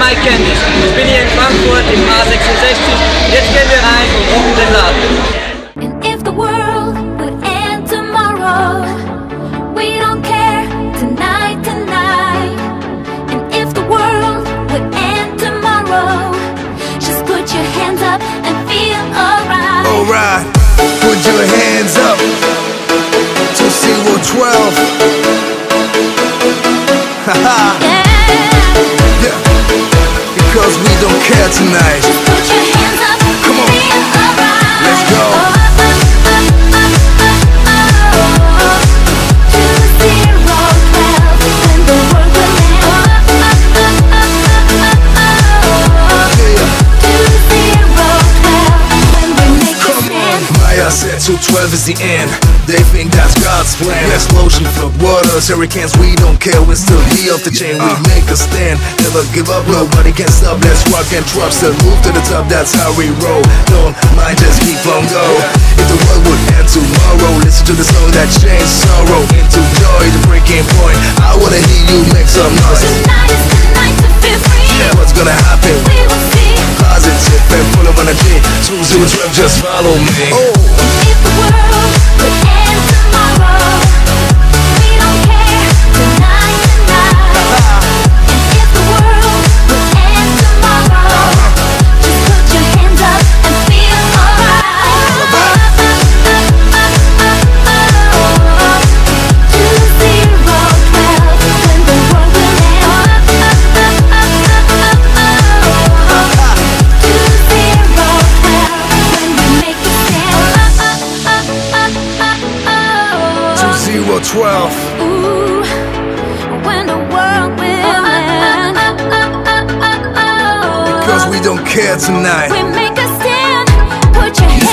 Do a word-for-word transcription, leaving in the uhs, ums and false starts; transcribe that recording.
Mike Candice. Ich bin hier in Frankfurt im A sechsundsechzig. Jetzt gehen wir rein und rocken den Laden. And if the world would end tomorrow, we don't care, tonight, tonight. And if the world would end tomorrow, just put your hands up and feel alright. Alright, put your hands up to zero twelve. Haha. Yeah. Yeah, because we don't care tonight. Just put your hands up and Come on. feel alright. Let's go. Oh, oh, oh, oh, oh, oh. To zero twelve, when the world will end. Oh, oh, oh, oh, oh, oh. Yeah. To zero twelve, when we make a Come on. stand. Maya said two twelve is the end. They think that's God's plan. Explosion, flood waters, hurricanes, we don't care. We're still the off the chain, we make a stand. Never give up, nobody can stop. Let's rock and drop, still move to the top, that's how we roll. Don't mind, just keep on go. If the world would end tomorrow, listen to the song that changed sorrow into joy, the breaking point. I wanna hear you make some noise. Tonight is the night to feel free. Yeah, what's gonna happen? We will see. Positive and full of energy. two zero twelve, just follow me. Oh. If the world would end tomorrow, we don't care, tonight, tonight. And if the world would end tomorrow, just put your hands up and feel alright. To zero twelve, when the world will end. To zero twelve, when we make a stand. two zero twelve. Ooh, when the world will end. Because we don't care tonight. We make a stand. Put your hands